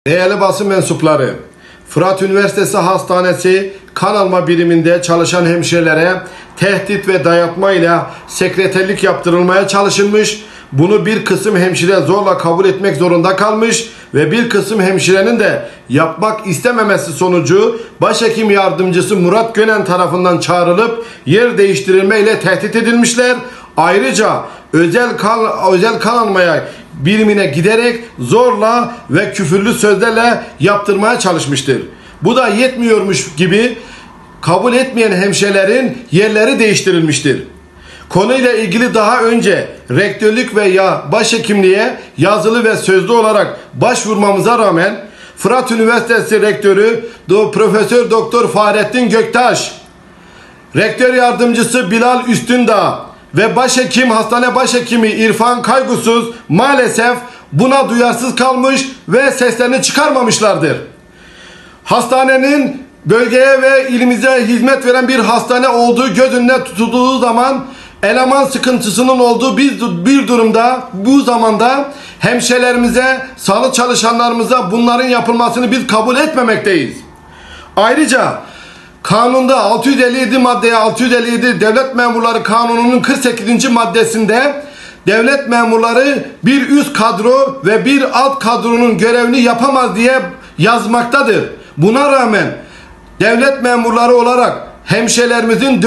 Değerli basın mensupları, Fırat Üniversitesi Hastanesi kan alma biriminde çalışan hemşirelere tehdit ve dayatma ile sekreterlik yaptırılmaya çalışılmış. Bunu bir kısım hemşire zorla kabul etmek zorunda kalmış ve bir kısım hemşirenin de yapmak istememesi sonucu başhekim yardımcısı Murat Gönen tarafından çağrılıp yer değiştirilme ile tehdit edilmişler. Ayrıca özel kan almaya birimine giderek zorla ve küfürlü sözlerle yaptırmaya çalışmıştır. Bu da yetmiyormuş gibi kabul etmeyen hemşirelerin yerleri değiştirilmiştir. Konuyla ilgili daha önce rektörlük veya başhekimliğe yazılı ve sözlü olarak başvurmamıza rağmen Fırat Üniversitesi Rektörü Profesör Doktor Fahrettin Göktaş, Rektör Yardımcısı Bilal Üstündağ ve hastane başhekimi İrfan Kaygusuz maalesef buna duyarsız kalmış ve seslerini çıkarmamışlardır. Hastanenin bölgeye ve ilimize hizmet veren bir hastane olduğu göz önüne tutulduğu zaman eleman sıkıntısının olduğu bir durumda, bu zamanda hemşehrilerimize, sağlık çalışanlarımıza bunların yapılmasını biz kabul etmemekteyiz. Ayrıca kanunda 657 maddeye 657 Devlet Memurları Kanunu'nun 48. maddesinde devlet memurları bir üst kadro ve bir alt kadronun görevini yapamaz diye yazmaktadır. Buna rağmen devlet memurları olarak hemşehrilerimizin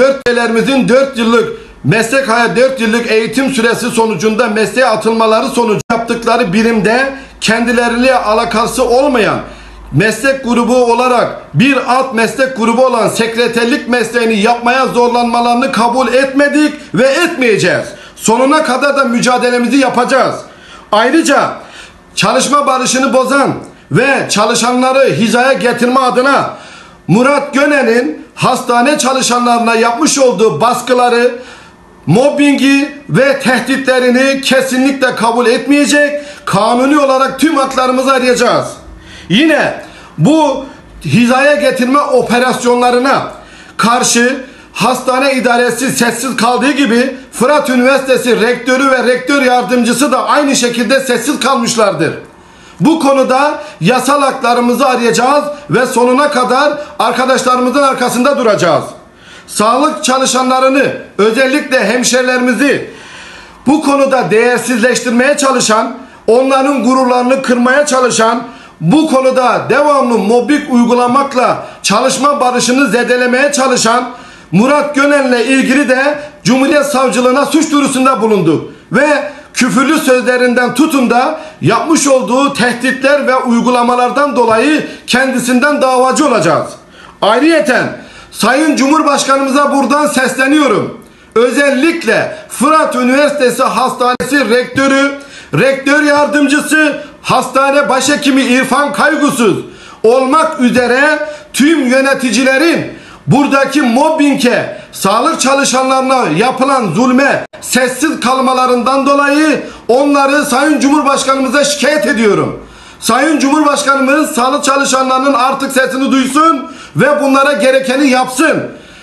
4 yıllık meslek hayatı 4 yıllık eğitim süresi sonucunda mesleğe atılmaları sonucu yaptıkları birimde kendileriyle alakası olmayan meslek grubu olarak bir alt meslek grubu olan sekreterlik mesleğini yapmaya zorlanmalarını kabul etmedik ve etmeyeceğiz. Sonuna kadar da mücadelemizi yapacağız. Ayrıca çalışma barışını bozan ve çalışanları hizaya getirme adına Murat Gönen'in hastane çalışanlarına yapmış olduğu baskıları, mobbingi ve tehditlerini kesinlikle kabul etmeyecek. Kanuni olarak tüm haklarımızı arayacağız. Yine bu hizaya getirme operasyonlarına karşı hastane idaresi sessiz kaldığı gibi Fırat Üniversitesi rektörü ve rektör yardımcısı da aynı şekilde sessiz kalmışlardır. Bu konuda yasal haklarımızı arayacağız ve sonuna kadar arkadaşlarımızın arkasında duracağız. Sağlık çalışanlarını, özellikle hemşerilerimizi bu konuda değersizleştirmeye çalışan, onların gururlarını kırmaya çalışan, bu konuda devamlı mobbing uygulamakla çalışma barışını zedelemeye çalışan Murat Gönen'le ilgili de Cumhuriyet Savcılığına suç duyurusunda bulunduk ve küfürlü sözlerinden tutun da yapmış olduğu tehditler ve uygulamalardan dolayı kendisinden davacı olacağız. Ayrıyeten Sayın Cumhurbaşkanımıza buradan sesleniyorum. Özellikle Fırat Üniversitesi Hastanesi Rektörü, Rektör Yardımcısı, Hastane Başhekimi İrfan Kaygusuz olmak üzere tüm yöneticilerin buradaki mobbinge, sağlık çalışanlarına yapılan zulme sessiz kalmalarından dolayı onları Sayın Cumhurbaşkanımıza şikayet ediyorum. Sayın Cumhurbaşkanımız sağlık çalışanlarının artık sesini duysun ve bunlara gerekeni yapsın.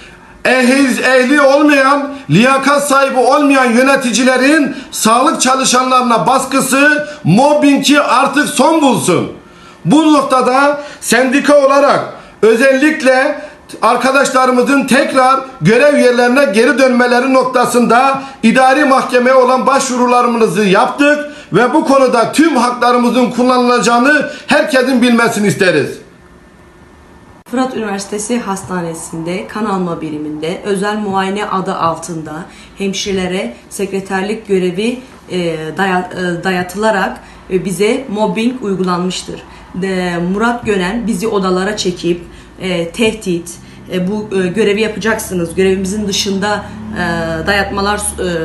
Ehli olmayan, liyakat sahibi olmayan yöneticilerin sağlık çalışanlarına baskısı, mobbingi artık son bulsun. Bu noktada sendika olarak özellikle arkadaşlarımızın tekrar görev yerlerine geri dönmeleri noktasında idari mahkemeye olan başvurularımızı yaptık ve bu konuda tüm haklarımızın kullanılacağını herkesin bilmesini isteriz. Fırat Üniversitesi Hastanesi'nde kan alma biriminde özel muayene adı altında hemşirelere sekreterlik görevi dayatılarak bize mobbing uygulanmıştır. Murat Gönen bizi odalara çekip tehdit, bu görevi yapacaksınız, görevimizin dışında dayatmalar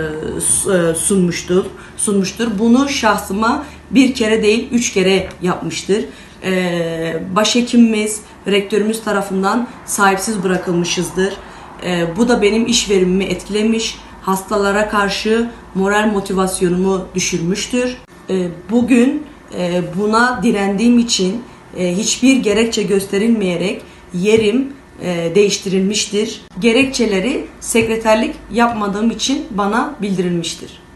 sunmuştur. Bunu şahsıma bir kere değil 3 kere yapmıştır. Başhekimimiz, rektörümüz tarafından sahipsiz bırakılmışızdır. Bu da benim iş verimimi etkilemiş, hastalara karşı moral motivasyonumu düşürmüştür. Bugün buna direndiğim için hiçbir gerekçe gösterilmeyerek yerim değiştirilmiştir. Gerekçeleri sekreterlik yapmadığım için bana bildirilmiştir.